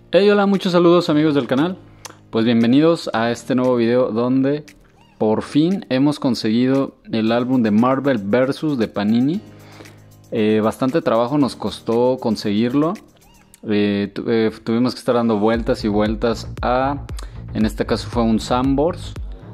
Hey, hola, muchos saludos amigos del canal. Pues bienvenidos a este nuevo video donde por fin hemos conseguido el álbum de Marvel vs de Panini. Bastante trabajo nos costó conseguirlo. Tuvimos que estar dando vueltas y vueltas en este caso fue un Sanborns.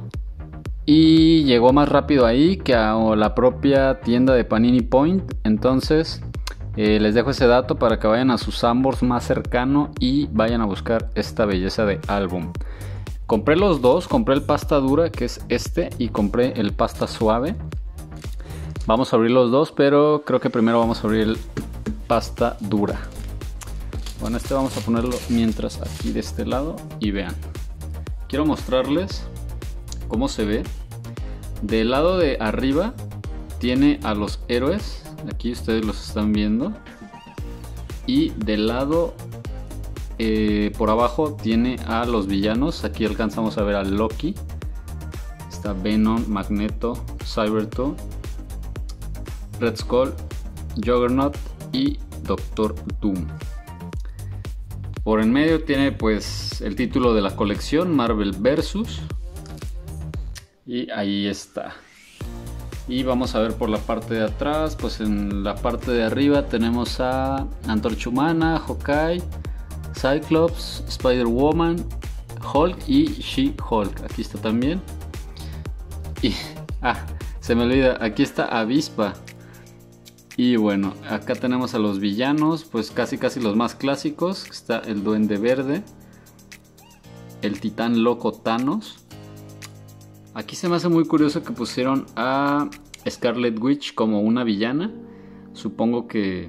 Y llegó más rápido ahí que a la propia tienda de Panini Point. Entonces les dejo ese dato para que vayan a su Sanborns más cercano y vayan a buscar esta belleza de álbum. Compré los dos, compré el pasta dura que es este y compré el pasta suave. Vamos a abrir los dos, pero creo que primero vamos a abrir el pasta dura. Bueno, este vamos a ponerlo mientras aquí de este lado y vean. Quiero mostrarles cómo se ve. Del lado de arriba tiene a los héroes. Aquí ustedes los están viendo. Y del lado por abajo tiene a los villanos. Aquí alcanzamos a ver a Loki. Está Venom, Magneto, Cybertron, Red Skull, Juggernaut y Doctor Doom. Por en medio tiene pues el título de la colección, Marvel vs. Y ahí está. Y vamos a ver por la parte de atrás. Pues en la parte de arriba tenemos a Antorcha Humana, Hawkeye, Cyclops, Spider-Woman, Hulk y She-Hulk. Aquí está también. Y se me olvida, aquí está Avispa. Y bueno, acá tenemos a los villanos, pues casi los más clásicos. Está el Duende Verde, el Titán Loco Thanos. Aquí se me hace muy curioso que pusieron a Scarlet Witch como una villana. Supongo que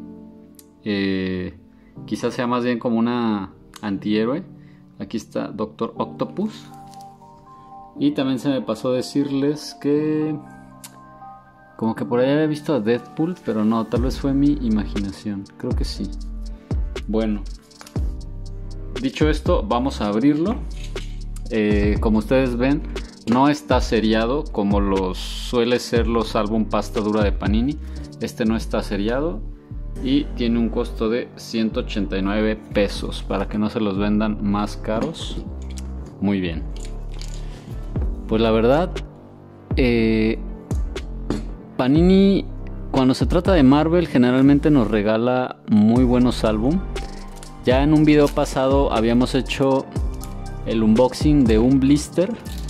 quizás sea más bien como una antihéroe. Aquí está Doctor Octopus. Y también se me pasó decirles que como que por ahí había visto a Deadpool, pero no, tal vez fue mi imaginación. Creo que sí. Bueno, dicho esto, vamos a abrirlo. Como ustedes ven, no está seriado como los suele ser los álbum pasta dura de Panini. Este no está seriado y tiene un costo de 189 pesos para que no se los vendan más caros. Muy bien. Pues la verdad, Panini cuando se trata de Marvel generalmente nos regala muy buenos álbum. Ya en un video pasado habíamos hecho el unboxing de un blister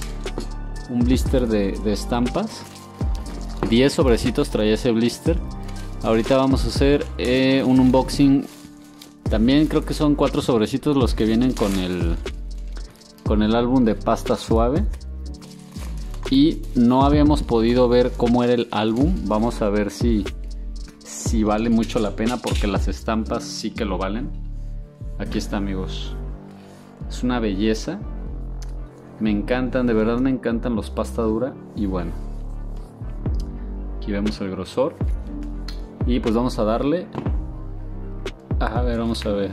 de estampas. 10 sobrecitos traía ese blister. Ahorita vamos a hacer un unboxing. También creo que son 4 sobrecitos los que vienen con el álbum de pasta suave. Y no habíamos podido ver cómo era el álbum. Vamos a ver si vale mucho la pena, porque las estampas sí que lo valen. Aquí está, amigos. Es una belleza. Me encantan, de verdad me encantan los pasta dura. Y bueno, aquí vemos el grosor. Y pues vamos a darle. A ver, vamos a ver.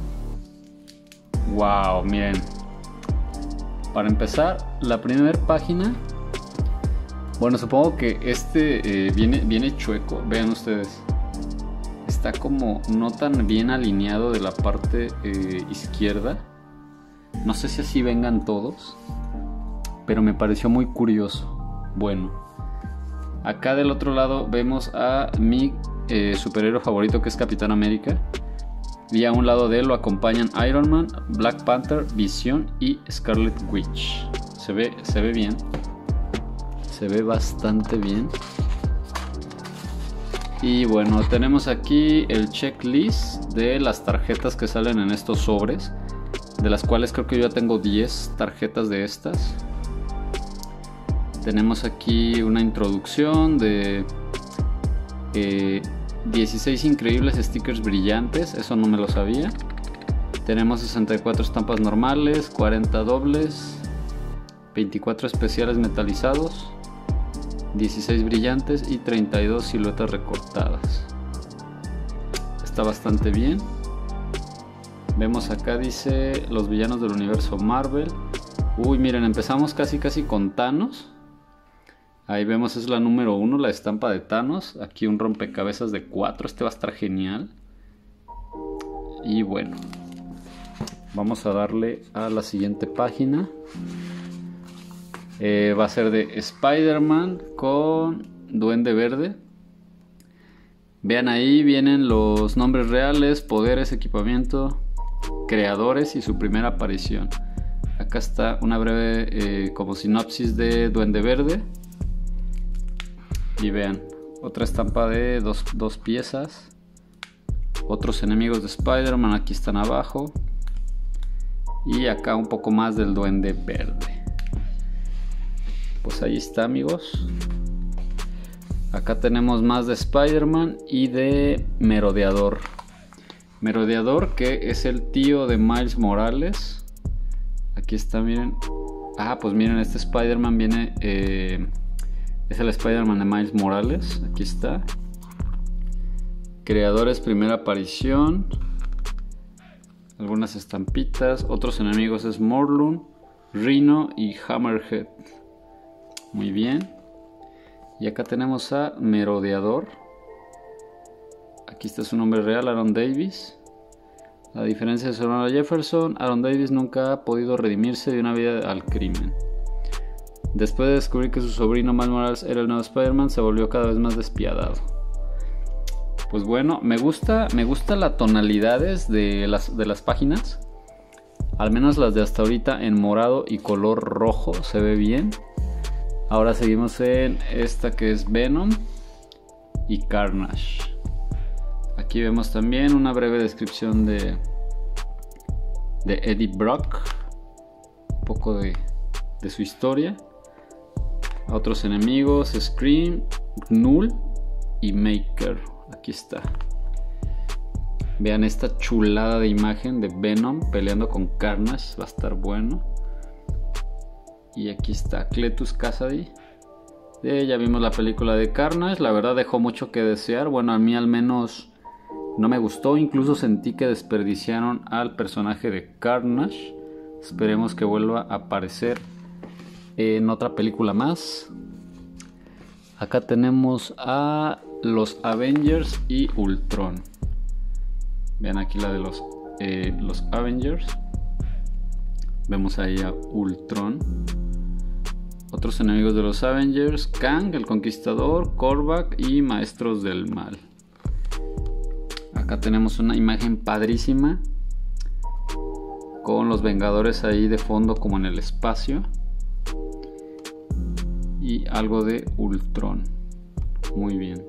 Wow, miren. Para empezar, la primera página. Bueno, supongo que este viene chueco. Vean ustedes. Está como no tan bien alineado de la parte izquierda. No sé si así vengan todos, pero me pareció muy curioso. Bueno, acá del otro lado vemos a mi superhéroe favorito, que es Capitán América. Y a un lado de él lo acompañan Iron Man, Black Panther, Visión y Scarlet Witch. Se ve bien. Se ve bastante bien. Y bueno, tenemos aquí el checklist de las tarjetas que salen en estos sobres, de las cuales creo que yo ya tengo 10 tarjetas de estas. Tenemos aquí una introducción de 16 increíbles stickers brillantes, eso no me lo sabía. Tenemos 64 estampas normales, 40 dobles, 24 especiales metalizados, 16 brillantes y 32 siluetas recortadas. Está bastante bien. Vemos acá, dice los villanos del universo Marvel. Uy, miren, empezamos casi con Thanos. Ahí vemos, es la número 1, la estampa de Thanos. Aquí un rompecabezas de 4, este va a estar genial. Y bueno, Vamos a darle a la siguiente página. Va a ser de Spider-Man con Duende Verde. Vean, ahí vienen los nombres reales, poderes, equipamiento, creadores y su primera aparición. Acá está una breve como sinopsis de Duende Verde. Y vean, otra estampa de dos piezas. Otros enemigos de Spider-Man aquí están abajo. Y acá un poco más del Duende Verde. Pues ahí está, amigos. Acá tenemos más de Spider-Man y de Merodeador. Merodeador, que es el tío de Miles Morales. Aquí está, miren. Ah, pues miren, este Spider-Man viene... es el Spider-Man de Miles Morales. Aquí está. Creadores, primera aparición. Algunas estampitas. Otros enemigos es Morlun, Rhino y Hammerhead. Muy bien. Y acá tenemos a Merodeador. Aquí está su nombre real, Aaron Davis. A diferencia de su hermano Jefferson, Aaron Davis nunca ha podido redimirse de una vida al crimen. Después de descubrir que su sobrino Miles Morales era el nuevo Spider-Man, se volvió cada vez más despiadado. Pues bueno, me gusta las tonalidades de las páginas. Al menos las de hasta ahorita en morado y color rojo se ve bien. Ahora seguimos en esta que es Venom y Carnage. Aquí vemos también una breve descripción de Eddie Brock. Un poco de su historia. Otros enemigos, Scream, Null y Maker. Aquí está. Vean esta chulada de imagen de Venom peleando con Carnage. Va a estar bueno. Y aquí está Cletus Kasady. Ya vimos la película de Carnage. La verdad dejó mucho que desear. Bueno, a mí al menos no me gustó. Incluso sentí que desperdiciaron al personaje de Carnage. Esperemos que vuelva a aparecer en otra película más. Acá tenemos a los Avengers y Ultron. Vean aquí la de los Avengers. Vemos ahí a Ultron. Otros enemigos de los Avengers: Kang, el Conquistador, Korvac y Maestros del Mal. Acá tenemos una imagen padrísima con los Vengadores ahí de fondo como en el espacio. Y algo de Ultron. Muy bien.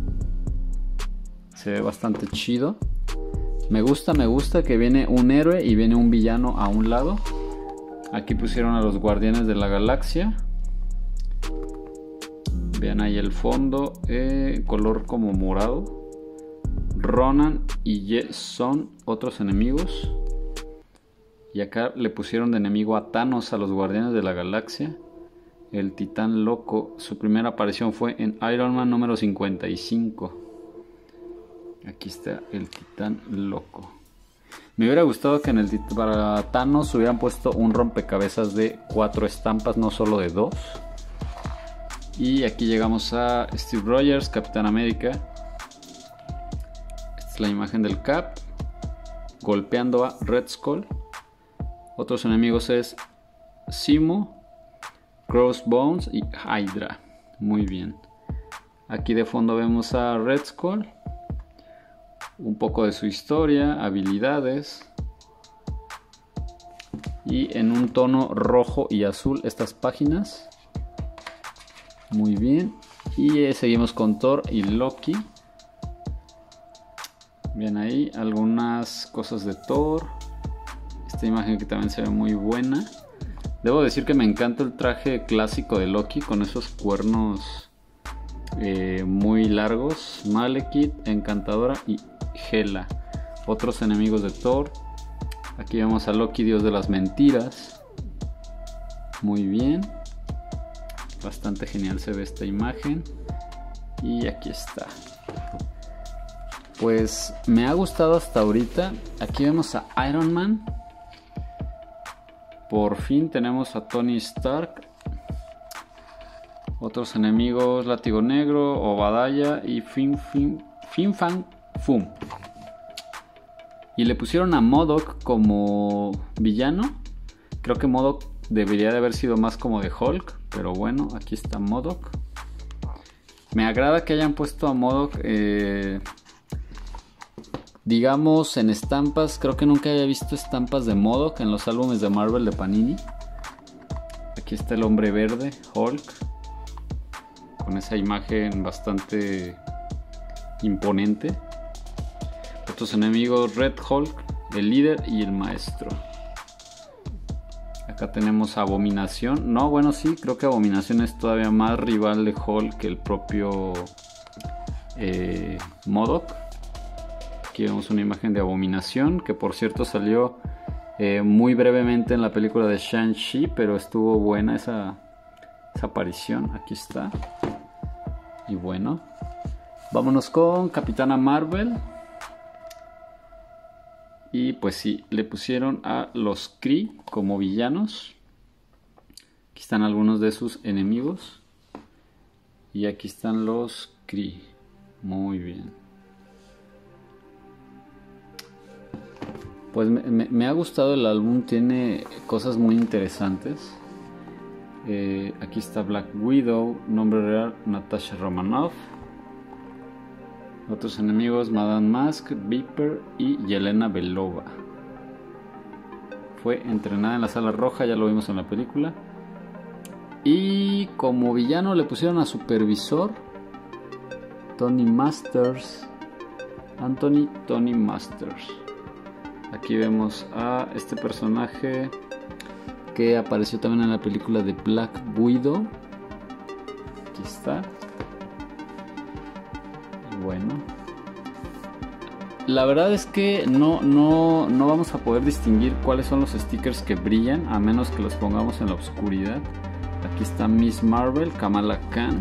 Se ve bastante chido. Me gusta que viene un héroe y viene un villano a un lado. Aquí pusieron a los Guardianes de la Galaxia. Vean ahí el fondo, color como morado. Ronan y Ye son otros enemigos. Y acá le pusieron de enemigo a Thanos a los Guardianes de la Galaxia. El Titán Loco, su primera aparición fue en Iron Man número 55. Aquí está el Titán Loco. Me hubiera gustado que para Thanos hubieran puesto un rompecabezas de 4 estampas, no solo de 2. Y aquí llegamos a Steve Rogers, Capitán América. Esta es la imagen del Cap golpeando a Red Skull. Otros enemigos es Zemo, Crossbones y Hydra. Muy bien. Aquí de fondo vemos a Red Skull. Un poco de su historia, habilidades. Y en un tono rojo y azul estas páginas. Muy bien. Y seguimos con Thor y Loki. Bien ahí algunas cosas de Thor. Esta imagen que también se ve muy buena. Debo decir que me encanta el traje clásico de Loki con esos cuernos muy largos. Malekith, Encantadora y Hela. Otros enemigos de Thor. Aquí vemos a Loki, dios de las mentiras. Muy bien. Bastante genial se ve esta imagen. Y aquí está. Pues me ha gustado hasta ahorita. Aquí vemos a Iron Man. Por fin tenemos a Tony Stark. Otros enemigos: Látigo Negro, Obadiah y Fin Fang Foom. Y le pusieron a MODOK como villano. Creo que MODOK debería de haber sido más como de Hulk, pero bueno, aquí está MODOK. Me agrada que hayan puesto a MODOK, digamos, en estampas. Creo que nunca había visto estampas de MODOK en los álbumes de Marvel de Panini. Aquí está el hombre verde, Hulk, con esa imagen bastante imponente. Otros enemigos: Red Hulk, el líder y el maestro. Acá tenemos a Abominación. No, bueno, sí, creo que Abominación es todavía más rival de Hulk que el propio MODOK. Aquí vemos una imagen de Abominación, que por cierto salió muy brevemente en la película de Shang-Chi, pero estuvo buena esa aparición. Aquí está. Y bueno, vámonos con Capitana Marvel. Y pues sí, le pusieron a los Kree como villanos. Aquí están algunos de sus enemigos. Y aquí están los Kree. Muy bien. Pues me ha gustado el álbum, tiene cosas muy interesantes. Aquí está Black Widow, nombre real Natasha Romanoff. Otros enemigos: Madame Mask, Viper y Yelena Belova. Fue entrenada en la Sala Roja, ya lo vimos en la película. Y como villano le pusieron a Supervisor Tony Masters. Tony Masters. Aquí vemos a este personaje que apareció también en la película de Black Widow. Aquí está. Bueno, la verdad es que no vamos a poder distinguir cuáles son los stickers que brillan, a menos que los pongamos en la oscuridad. Aquí está Miss Marvel, Kamala Khan.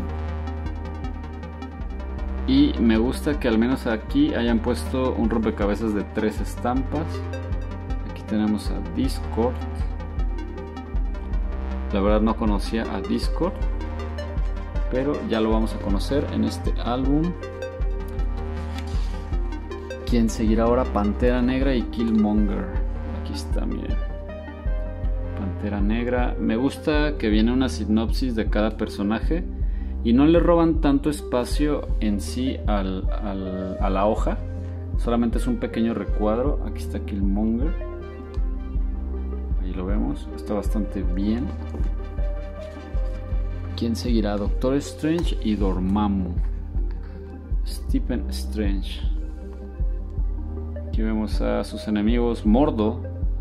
Y me gusta que al menos aquí hayan puesto un rompecabezas de 3 estampas. Aquí tenemos a Discord. La verdad no conocía a Discord, pero ya lo vamos a conocer en este álbum. ¿Quién seguirá ahora? Pantera Negra y Killmonger. Aquí está, miren. Pantera Negra. Me gusta que viene una sinopsis de cada personaje y no le roban tanto espacio en sí a la hoja. Solamente es un pequeño recuadro. Aquí está Killmonger. Ahí lo vemos. Está bastante bien. ¿Quién seguirá? Doctor Strange y Dormammu. Stephen Strange. Aquí vemos a sus enemigos: Mordo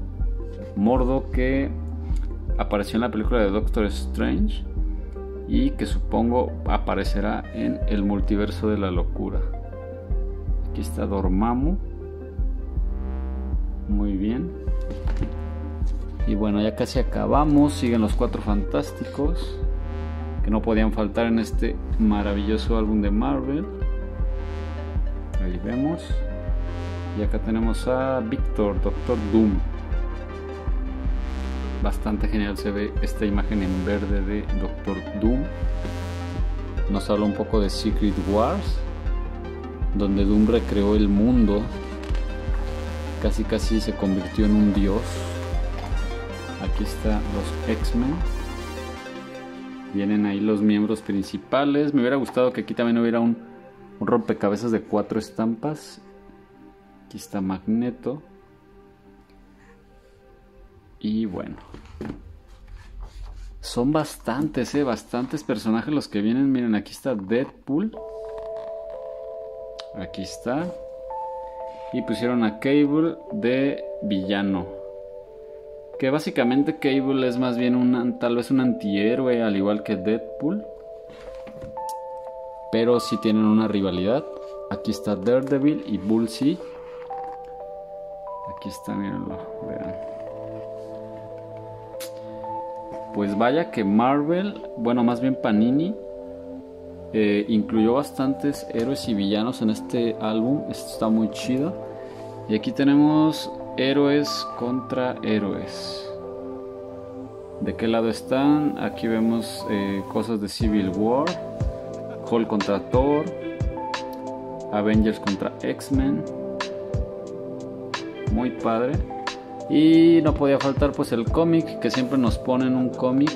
que apareció en la película de Doctor Strange y que supongo aparecerá en el multiverso de la locura. Aquí está Dormammu. Muy bien. Y bueno, ya casi acabamos. Siguen los Cuatro Fantásticos, que no podían faltar en este maravilloso álbum de Marvel. Ahí vemos. Y acá tenemos a Victor, Doctor Doom. Bastante genial se ve esta imagen en verde de Doctor Doom. Nos habla un poco de Secret Wars, donde Doom recreó el mundo. Casi se convirtió en un dios. Aquí están los X-Men. Vienen ahí los miembros principales. Me hubiera gustado que aquí también hubiera un rompecabezas de 4 estampas. Aquí está Magneto. Y bueno, son bastantes personajes los que vienen. Miren, aquí está Deadpool. Aquí está. Y pusieron a Cable de villano, que básicamente Cable es más bien tal vez un antihéroe, al igual que Deadpool, pero sí tienen una rivalidad. Aquí está Daredevil y Bullseye. Aquí está, mírenlo, vean. Pues vaya que Marvel, bueno, más bien Panini, incluyó bastantes héroes y villanos en este álbum. Esto está muy chido. Y aquí tenemos héroes contra héroes. ¿De qué lado están? Aquí vemos cosas de Civil War, Hulk contra Thor, Avengers contra X-Men. muy padre. Y no podía faltar pues el cómic, que siempre nos ponen un cómic,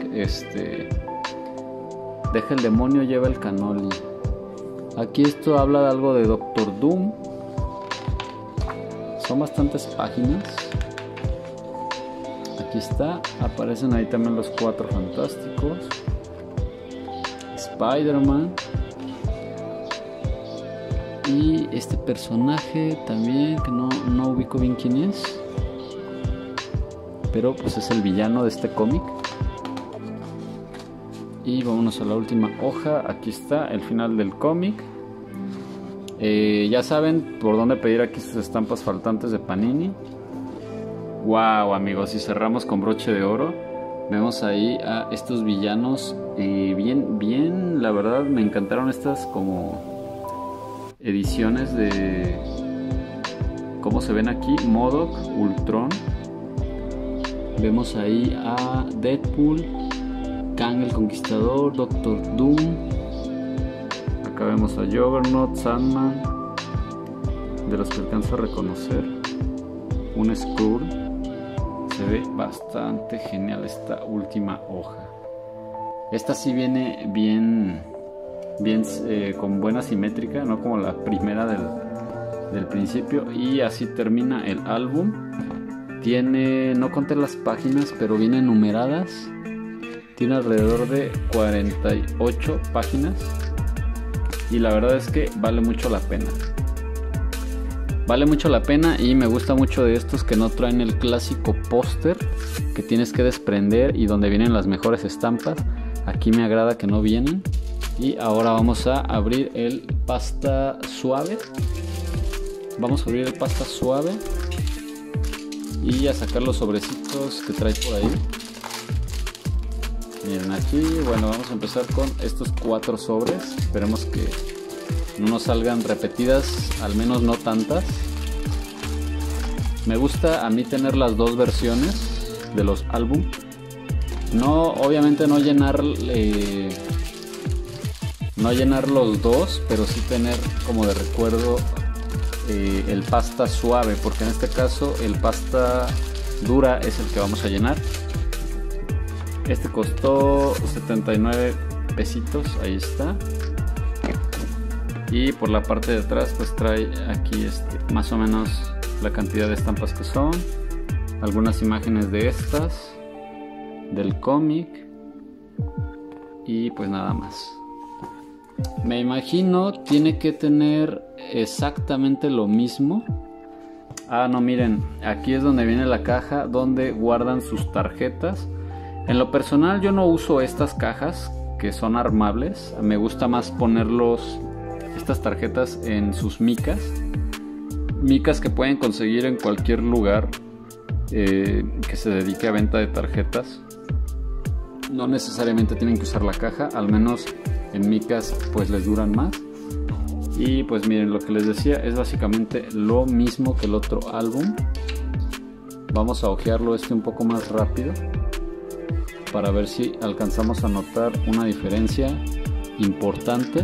deja el demonio, lleva el canoli. Aquí esto habla de algo de Doctor Doom. Son bastantes páginas. Aquí está, aparecen ahí también los Cuatro Fantásticos, Spider-Man y este personaje también que no ubico bien quién es, pero pues es el villano de este cómic. Y vámonos a la última hoja. Aquí está el final del cómic. Ya saben por dónde pedir aquí sus estampas faltantes de Panini. Wow, amigos, y cerramos con broche de oro. Vemos ahí a estos villanos bien, la verdad me encantaron estas como ediciones de cómo se ven aquí. MODOK, Ultron. Vemos ahí a Deadpool, Kang el Conquistador, Doctor Doom. Acá vemos a Juggernaut, Sandman, de los que alcanzo a reconocer un Skrull. Se ve bastante genial esta última hoja. Esta sí viene bien con buena simétrica, no como la primera del principio. Y así termina el álbum. Tiene, no conté las páginas, pero vienen numeradas. Tiene alrededor de 48 páginas. Y la verdad es que vale mucho la pena. Vale mucho la pena y me gusta mucho de estos que no traen el clásico póster que tienes que desprender y donde vienen las mejores estampas. Aquí me agrada que no vienen. Y ahora vamos a abrir el pasta suave. Vamos a abrir el pasta suave y a sacar los sobrecitos que trae por ahí. Miren aquí, bueno, vamos a empezar con estos 4 sobres. Esperemos que no nos salgan repetidas, al menos no tantas. Me gusta a mí tener las dos versiones de los álbum. No, obviamente no llenar los dos, pero sí tener como de recuerdo el pasta suave, porque en este caso el pasta dura es el que vamos a llenar. Este costó 79 pesitos, ahí está. Y por la parte de atrás pues trae aquí más o menos la cantidad de estampas que son, algunas imágenes de estas, del cómic y pues nada más. Me imagino tiene que tener exactamente lo mismo. Ah, no, miren, aquí es donde viene la caja donde guardan sus tarjetas. En lo personal yo no uso estas cajas que son armables, me gusta más ponerlos estas tarjetas en sus micas que pueden conseguir en cualquier lugar que se dedique a venta de tarjetas. No necesariamente tienen que usar la caja, al menos en micas pues les duran más. Y pues miren, lo que les decía es básicamente lo mismo que el otro álbum. Vamos a ojearlo un poco más rápido para ver si alcanzamos a notar una diferencia importante.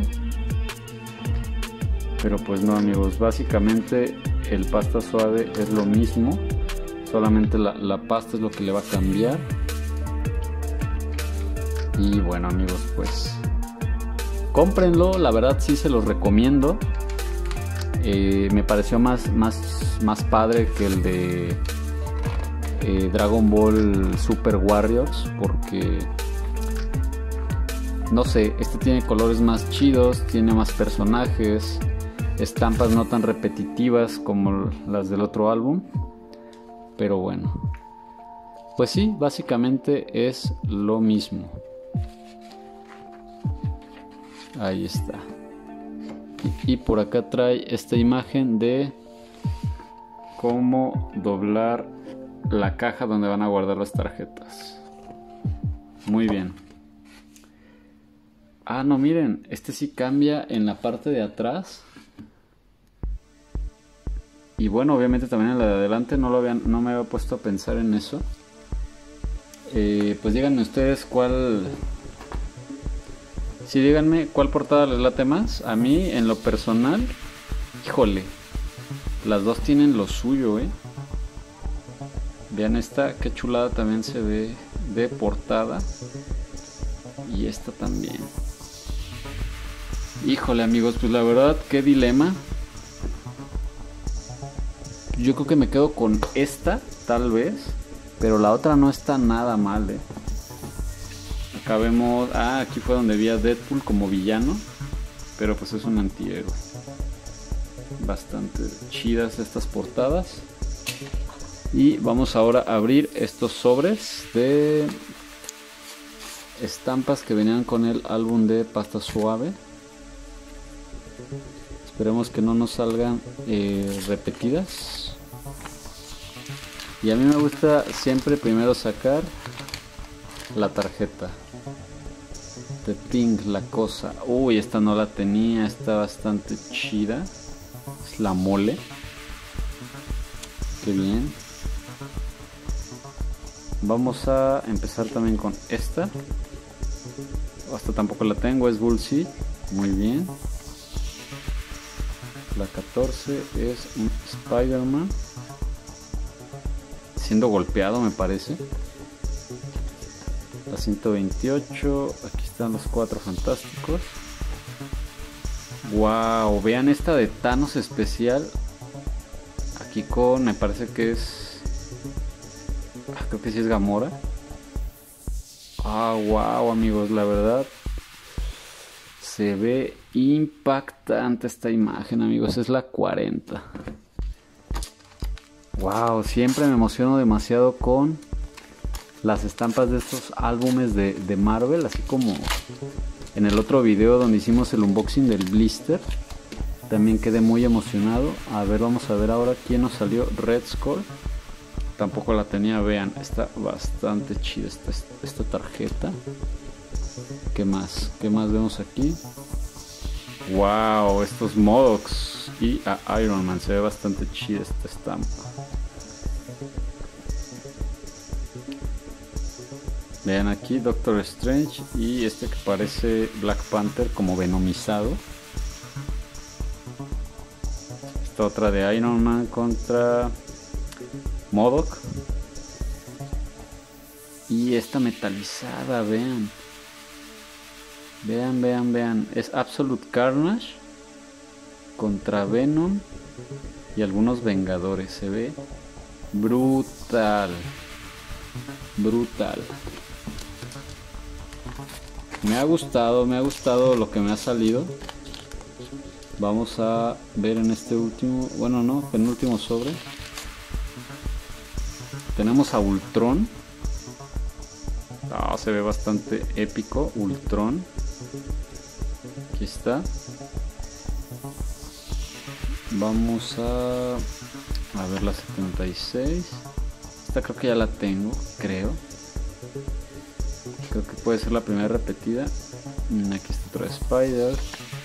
Pero pues no, amigos, básicamente el pasta suave es lo mismo, solamente la pasta es lo que le va a cambiar. Y bueno, amigos, pues cómprenlo, la verdad sí se los recomiendo. Me pareció más padre que el de Dragon Ball Super Warriors, porque no sé, este tiene colores más chidos, tiene más personajes, estampas no tan repetitivas como las del otro álbum. Pero bueno, pues sí, básicamente es lo mismo. Ahí está. Y por acá trae esta imagen de cómo doblar la caja donde van a guardar las tarjetas. Muy bien. Ah, no, miren, este sí cambia en la parte de atrás. Y bueno, obviamente también en la de adelante no me había puesto a pensar en eso. Pues díganme ustedes cuál... Sí, díganme cuál portada les late más. A mí, en lo personal, híjole, las dos tienen lo suyo, Vean esta, qué chulada también se ve de portada. Y esta también. Híjole amigos, pues la verdad, qué dilema. Yo creo que me quedo con esta, tal vez. Pero la otra no está nada mal, Acá vemos... Ah, aquí fue donde vi a Deadpool como villano. Pero pues es un antihéroe. Bastante chidas estas portadas. Y vamos ahora a abrir estos sobres de estampas que venían con el álbum de Pasta Suave. Esperemos que no nos salgan repetidas. Y a mí me gusta siempre primero sacar la tarjeta de Pink, la cosa. Uy, esta no la tenía, está bastante chida. Es la mole. Qué bien. Vamos a empezar también con esta. Esta tampoco la tengo, es Bullseed. Muy bien. La 14 es un Spider-Man siendo golpeado, me parece. La 128. Aquí están los 4 fantásticos. Wow, vean esta de Thanos especial. Aquí con, me parece que es... creo que sí es Gamora. Wow amigos, la verdad se ve impactante esta imagen amigos. Es la 40. Wow, siempre me emociono demasiado con las estampas de estos álbumes de Marvel, así como en el otro video donde hicimos el unboxing del blister. También quedé muy emocionado. A ver, vamos a ver ahora quién nos salió. Red Skull. Tampoco la tenía, vean, está bastante chida esta tarjeta. ¿Qué más? ¿Qué más vemos aquí? Wow, estos MODOKs y a Iron Man, se ve bastante chida esta estampa. Vean aquí Doctor Strange y este que parece Black Panther como venomizado. Esta otra de Iron Man contra MODOK. Y esta metalizada, vean. Vean. Es Absolute Carnage contra Venom y algunos Vengadores. Se ve brutal. Me ha gustado lo que me ha salido. Vamos a ver en este último, bueno no, penúltimo sobre. Tenemos a Ultron. Se ve bastante épico Ultron. Aquí está. Vamos a ver la 76. Esta creo que ya la tengo, creo que puede ser la primera repetida. Aquí está otro Spider.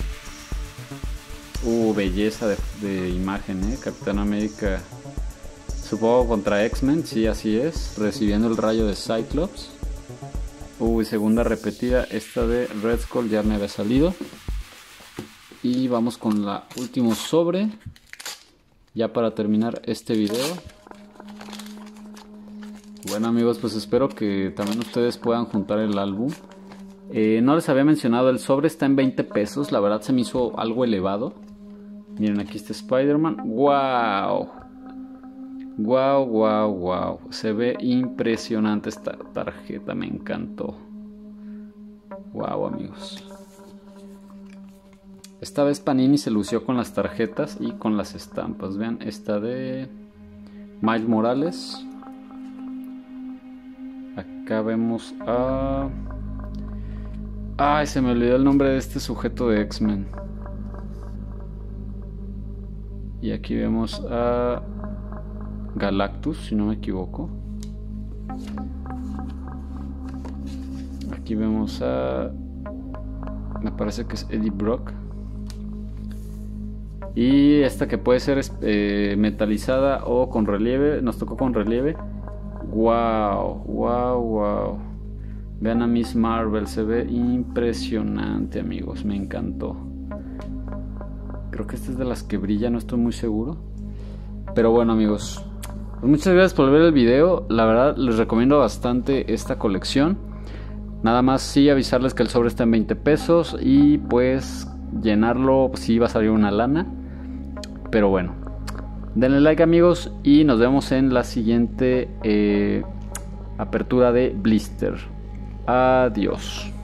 Belleza de imagen, Capitán América, supongo contra X-Men, sí, así es, recibiendo el rayo de Cyclops. Segunda repetida, esta de Red Skull ya me había salido. Y vamos con la último sobre, ya para terminar este video. Bueno amigos, pues espero que también ustedes puedan juntar el álbum. No les había mencionado, el sobre está en 20 pesos, la verdad se me hizo algo elevado. Miren, aquí está Spider-Man. ¡Wow! Se ve impresionante esta tarjeta, me encantó. ¡Wow, amigos! Esta vez Panini se lució con las tarjetas y con las estampas. Vean, esta de Miles Morales. Acá vemos a... se me olvidó el nombre de este sujeto de X-Men. Y aquí vemos a Galactus, si no me equivoco. Aquí vemos a... me parece que es Eddie Brock. Y esta que puede ser metalizada o con relieve. Nos tocó con relieve. Wow. Vean a Miss Marvel, se ve impresionante amigos, me encantó. Creo que esta es de las que brilla, no estoy muy seguro. Pero bueno amigos, Pues muchas gracias por ver el video. La verdad les recomiendo bastante esta colección. Nada más sí avisarles que el sobre está en 20 pesos. Y pues llenarlo pues, sí va a salir una lana. Pero bueno, denle like amigos. Y nos vemos en la siguiente apertura de blister. Adiós.